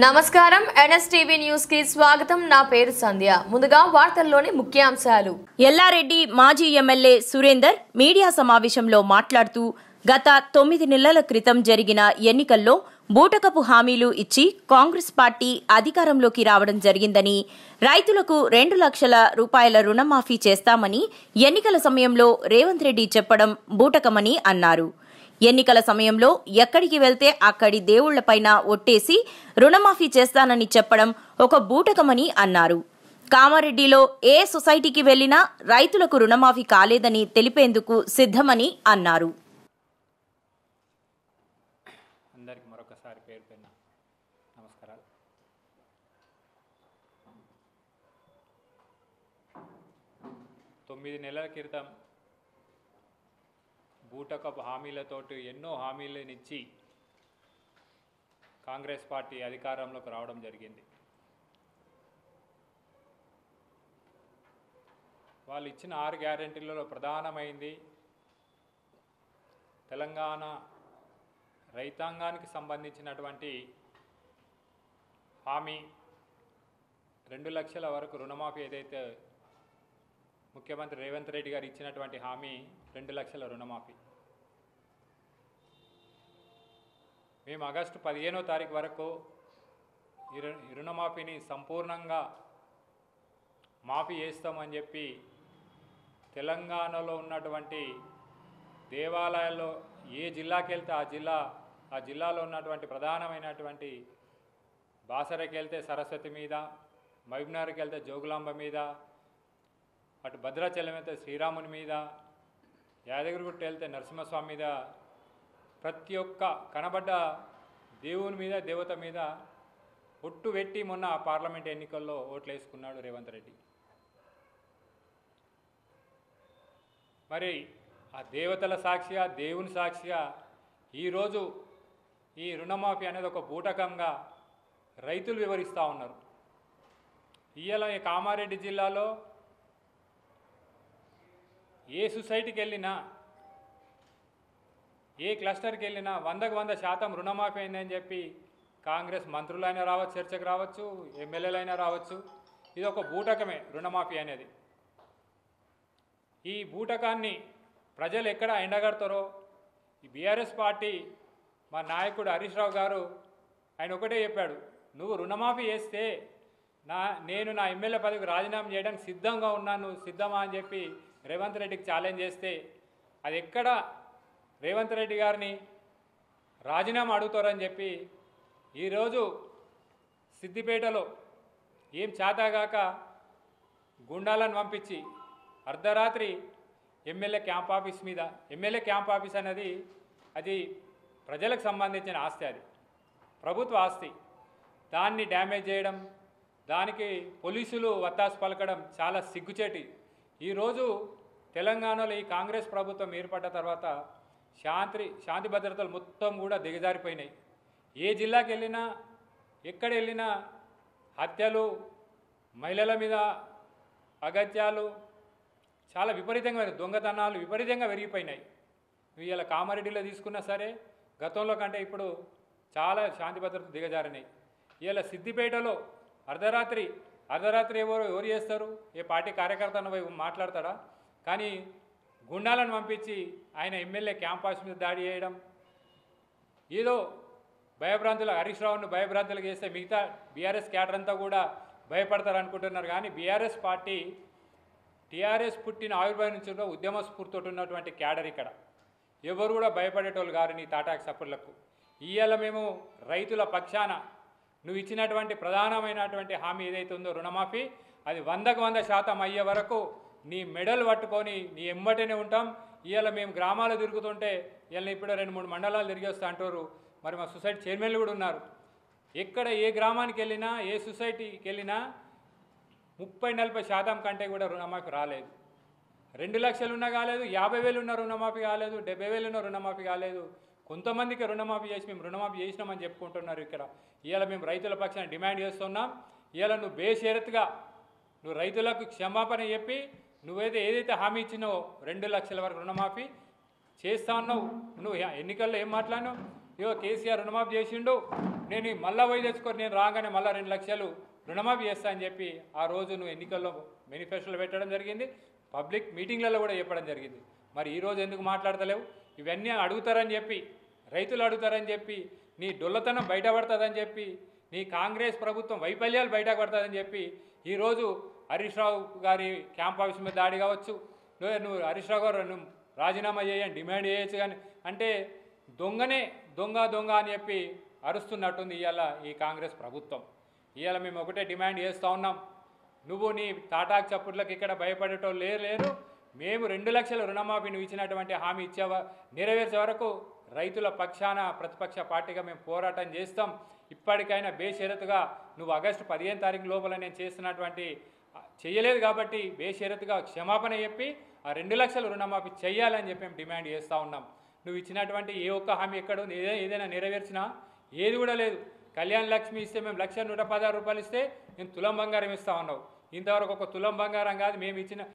నమస్కారం NSTV news కి స్వాగతం. నా పేరు సంధ్య. ముందుగా వార్తల్లోని ముఖ్యాంశాలు. ఎల్లారెడ్డి మాజీ ఎమ్మెల్యే సురేందర్ మీడియా సమావేశంలో మాట్లాడుతూ గత 9 నెలల క్రితం జరిగిన ఎన్నికల్లో బూటకపు హామీలు ఇచ్చి కాంగ్రెస్ పార్టీ అధికారంలోకి రావడం జరిగిందని, రైతులకు 2 లక్షల రూపాయల రుణమాఫీ చేస్తామని ఎన్నికల సమయంలో రేవంత్ రెడ్డి చెప్పడం బూటకమని అన్నారు. ఎన్నికల సమయంలో ఎక్కడికి వెళ్తే అక్కడి దేవుళ్లపైన ఒట్టేసి రుణమాఫీ చేస్తానని చెప్పడం ఒక బూటకమని అన్నారు. కామారెడ్డిలో ఏ సొసైటీకి వెళ్లినా రైతులకు రుణమాఫీ కాలేదని తెలిపేందుకు సిద్ధమని అన్నారు. అందరికి మరొకసారి పేరు పేరున నమస్కారాలు. తొమ్మిది నెలల క్రితం బూటకపు హామీలతోటి ఎన్నో హామీలనిచ్చి కాంగ్రెస్ పార్టీ అధికారంలోకి రావడం జరిగింది. వాళ్ళు ఇచ్చిన 6 గ్యారెంటీలలో ప్రధానమైంది తెలంగాణ రైతాంగానికి సంబంధించినటువంటి హామీ 2 లక్షల వరకు రుణమాఫీ. ఏదైతే ముఖ్యమంత్రి రేవంత్ రెడ్డి గారు ఇచ్చినటువంటి హామీ 2 లక్షల రుణమాఫీ. మేము ఆగస్టు 15వ తారీఖు వరకు ఈ రుణమాఫీని సంపూర్ణంగా మాఫీ చేస్తామని చెప్పి తెలంగాణలో ఉన్నటువంటి దేవాలయాల్లో ఏ జిల్లాకి వెళ్తే ఆ జిల్లాలో ఉన్నటువంటి ప్రధానమైనటువంటి బాసరకి వెళ్తే సరస్వతి మీద, మహబూబ్నగర్కి వెళ్తే జోగులాంబ మీద, అటు భద్రాచలం వెళ్తే శ్రీరాముని మీద, యాదగిరిగుట్ట వెళ్తే నరసింహస్వామి మీద, ప్రతి ఒక్క కనబడ్డ దేవుని మీద దేవత మీద ఒట్టు పెట్టి మొన్న పార్లమెంట్ ఎన్నికల్లో ఓట్లు వేసుకున్నాడు రేవంత్ రెడ్డి. మరి ఆ దేవతల సాక్షిగా, దేవుని సాక్షిగా ఈరోజు ఈ రుణమాఫీ అనేది ఒక బూటకంగా రైతులు వివరిస్తూ ఉన్నారు. ఇవాళ ఈ కామారెడ్డి జిల్లాలో ఏ సొసైటీకి వెళ్ళినా, ఏ క్లస్టర్కి వెళ్ళినా 100% రుణమాఫీ అయిందని చెప్పి కాంగ్రెస్ మంత్రులైనా రావచ్చు, చర్చకు రావచ్చు, ఎమ్మెల్యేలైనా రావచ్చు. ఇది ఒక బూటకమే రుణమాఫీ అనేది. ఈ బూటకాన్ని ప్రజలు ఎక్కడ ఎండగడతారో ఈ బీఆర్ఎస్ పార్టీ మా నాయకుడు హరీష్ రావు గారు ఆయన ఒకటే చెప్పాడు, నువ్వు రుణమాఫీ చేస్తే నేను నా ఎమ్మెల్యే పదవికి రాజీనామా చేయడానికి సిద్ధంగా ఉన్నాను, సిద్ధమా అని చెప్పి రేవంత్ రెడ్డికి ఛాలెంజ్ చేస్తే అది ఎక్కడ రేవంత్ రెడ్డి గారిని రాజీనామా అడుగుతారని చెప్పి ఈరోజు సిద్దిపేటలో ఏం చేతగాక గుండాలను పంపించి అర్ధరాత్రి ఎమ్మెల్యే క్యాంప్ ఆఫీస్ అనేది అది ప్రజలకు సంబంధించిన ఆస్తి, అది ప్రభుత్వ ఆస్తి. దాన్ని డ్యామేజ్ చేయడం, దానికి పోలీసులు వత్తాసు పలకడం చాలా సిగ్గుచేటి. ఈరోజు తెలంగాణలో ఈ కాంగ్రెస్ ప్రభుత్వం ఏర్పడ్డ తర్వాత శాంతి భద్రతలు మొత్తం కూడా దిగజారిపోయినాయి. ఏ జిల్లాకి వెళ్ళినా, ఎక్కడ వెళ్ళినా హత్యలు, మహిళల మీద అగత్యాలు చాలా విపరీతంగా, దొంగతనాలు విపరీతంగా పెరిగిపోయినాయి. ఇవాళ కామారెడ్డిలో తీసుకున్నా సరే గతంలో కంటే ఇప్పుడు చాలా శాంతి భద్రతలు దిగజారినాయి. ఇవాళ సిద్దిపేటలో అర్ధరాత్రి ఎవరు చేస్తారు? ఏ పార్టీ కార్యకర్తను మాట్లాడతాడా? కానీ గుండాలను పంపించి ఆయన ఎమ్మెల్యే క్యాంపస్ మీద దాడి చేయడం, ఏదో భయభ్రాంతులు, హరీష్ రావును భయభ్రాంతులకు చేస్తే మిగతా బీఆర్ఎస్ క్యాడర్ అంతా కూడా భయపడతారు అనుకుంటున్నారు. కానీ బీఆర్ఎస్ పార్టీ టీఆర్ఎస్ పుట్టిన ఆవిర్భావం నుంచి ఉద్యమ స్ఫూర్తితో ఉన్నటువంటి క్యాడర్ ఇక్కడ ఎవరు కూడా భయపడేటోళ్ళు గారు నీ తాటాకు సప్పులకు. ఇవాళ మేము రైతుల పక్షాన నువ్వు ఇచ్చినటువంటి ప్రధానమైనటువంటి హామీ ఏదైతే ఉందో రుణమాఫీ, అది 100% అయ్యే వరకు నీ మెడలు పట్టుకొని నీ ఎంబటనే ఉంటాం. ఇవాళ మేము గ్రామాలు తిరుగుతుంటే ఇవాళ ఇప్పుడు 2-3 మండలాలు తిరిగి వస్తూ అంటారు. మరి మా సొసైటీ చైర్మన్లు కూడా ఉన్నారు. ఎక్కడ ఏ గ్రామానికి వెళ్ళినా, ఏ సొసైటీకి వెళ్ళినా 30-40% కంటే కూడా రుణమాఫీ రాలేదు. 2 లక్షలు ఉన్నా కాలేదు, 50,000 ఉన్న రుణమాఫీ కాలేదు, 70,000 ఉన్న రుణమాఫీ కాలేదు. కొంతమందికి రుణమాఫీ చేసి మేము రుణమాఫీ చేసినామని చెప్పుకుంటున్నారు. ఇక్కడ ఇవాళ మేము రైతుల పక్షాన డిమాండ్ చేస్తున్నాం. ఇవాళ నువ్వు బేషరతుగా నువ్వు రైతులకు క్షమాపణ చెప్పి ఏదైతే హామీ ఇచ్చినావో 2 లక్షల వరకు రుణమాఫీ చేస్తా ఉన్నావు. నువ్వు ఎన్నికల్లో ఏం మాట్లాడినావు? ఇగో కేసీఆర్ రుణమాఫీ చేసిండు, నేను మళ్ళా పోయి తెచ్చుకొని నేను రాగానే మళ్ళీ 2 లక్షలు రుణమాఫీ చేస్తా అని చెప్పి ఆ రోజు నువ్వు ఎన్నికల్లో మేనిఫెస్టోలో పెట్టడం జరిగింది, పబ్లిక్ మీటింగ్లలో కూడా చెప్పడం జరిగింది. మరి ఈరోజు ఎందుకు మాట్లాడతలేవు? ఇవన్నీ అడుగుతారని చెప్పి, రైతులు అడుగుతారని చెప్పి, నీ డొల్లతనం బయటపడుతుందని చెప్పి, నీ కాంగ్రెస్ ప్రభుత్వం వైఫల్యాలు బయటపడుతుందని చెప్పి ఈరోజు హరీష్ రావు గారి క్యాంప్ ఆఫీస్ మీద దాడి కావచ్చు, నువ్వు హరీష్ రావు గారు నువ్వు రాజీనామా చేయని డిమాండ్ చేయొచ్చు, కానీ అంటే దొంగ అని చెప్పి అరుస్తున్నట్టుంది ఇవాళ ఈ కాంగ్రెస్ ప్రభుత్వం. ఇవాళ మేము ఒకటే డిమాండ్ చేస్తూ ఉన్నాం, నువ్వు నీ తాటాకు చప్పుట్లకు ఇక్కడ భయపడేటోళ్ళు లేరు. మేము 2 లక్షల రుణమాఫీ నువ్వు ఇచ్చినటువంటి హామీ నెరవేర్చే వరకు రైతుల పక్షాన ప్రతిపక్ష పార్టీగా మేము పోరాటం చేస్తాం. ఇప్పటికైనా బేషరతుగా నువ్వు ఆగస్టు 15 తారీఖు లోపల నేను చేస్తున్నటువంటి చేయలేదు కాబట్టి బేషరతుగా క్షమాపణ చెప్పి ఆ 2 లక్షల రుణమాఫీ చేయాలని చెప్పి మేము డిమాండ్ చేస్తూ ఉన్నాం. నువ్వు ఇచ్చినటువంటి ఏ ఒక్క హామీ ఎక్కడ ఉంది? ఏదైనా నెరవేర్చినా? ఏది కూడా లేదు. కళ్యాణ లక్ష్మి ఇస్తే మేము 1,116,000 రూపాయలు ఇస్తే నేను తులం బంగారం ఇస్తా ఉన్నావు. ఇంతవరకు ఒక తులం బంగారం కాదు మేము ఇచ్చిన